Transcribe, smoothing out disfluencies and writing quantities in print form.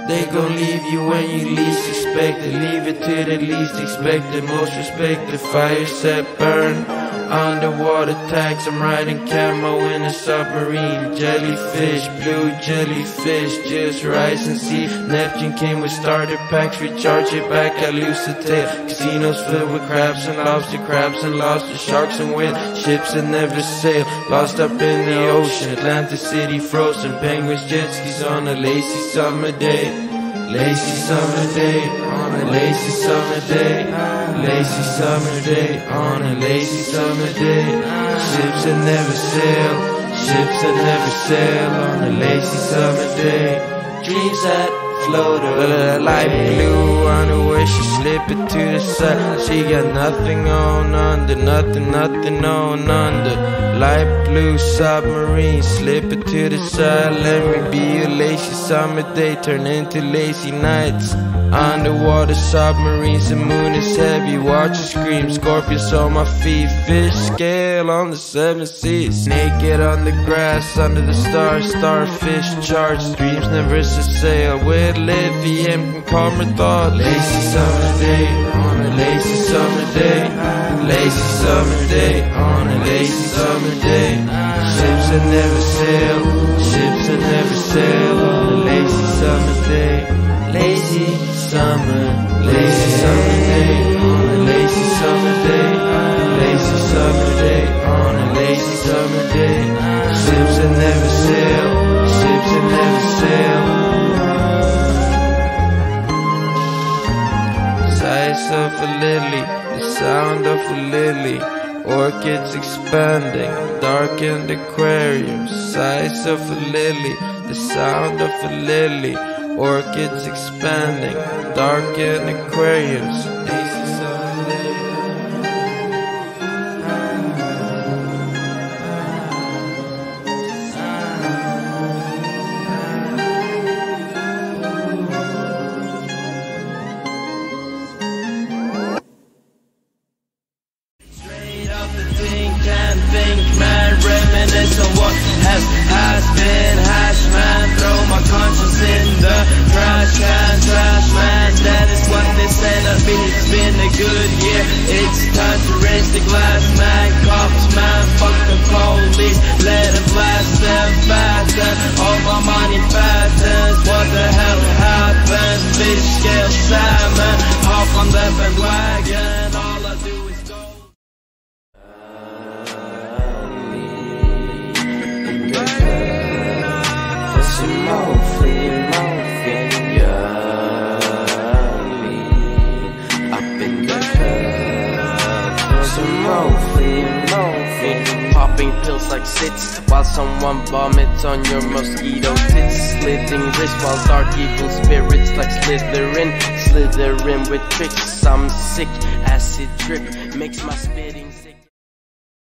They gon' leave you when you least expect it. Leave it to the least expected, most respected. Fire set, burn. Underwater tags, I'm riding camo in a submarine. Jellyfish, blue jellyfish, just rise and see. Neptune came with starter packs, recharge it back, I lose the tail. Casinos filled with crabs and lobster, sharks and wind. Ships that never sail, lost up in the ocean. Atlantis city frozen, penguins, jet skis on a lazy summer day. Lazy summer day, on a lazy summer day. Lazy summer day, on a lazy summer day. Ships that never sail, ships that never sail on a lazy summer day. Dreams that float over light blue underwear, she slip it to the side. She got nothing on under, nothing on under. Light blue submarine, slip it to the side. Let me be a lazy summer day, turn into lazy nights. Underwater submarines, the moon is heavy, watch her scream. Scorpions on my feet, fish scale on the 7 seas. Naked on the grass, under the stars, starfish charge. Dreams never sail, with lithium can calm her thoughts. Lazy summer day, on a lazy summer day. Lazy summer day, on a lazy summer day. Ships that never sail, ships that never sail on a lazy summer day. Lazy summer day, on a lazy summer day. Lazy summer day, on a lazy summer day. Ships that never sail, ships that never sail. Size of a lily, the sound of a lily. Orchids expanding, darkened aquarium. Size of a lily, the sound of a lily. Orchids expanding, darkened aquariums. Think, man, reminisce on what has been. Hash man, throw my conscience in the trash can. Trash man, that is what this ended be. It's been a good year, it's time to raise the glass, man. Cops, man, fuck the police, let them blast them fasten. All my money fattens, what the hell happens? Fish scale salmon, hop on the bandwagon. All I do is go. Popping pills like sits while someone vomits on your mosquito tits. Slitting wrists while dark evil spirits like slithering with tricks. I'm sick, acid drip makes my spitting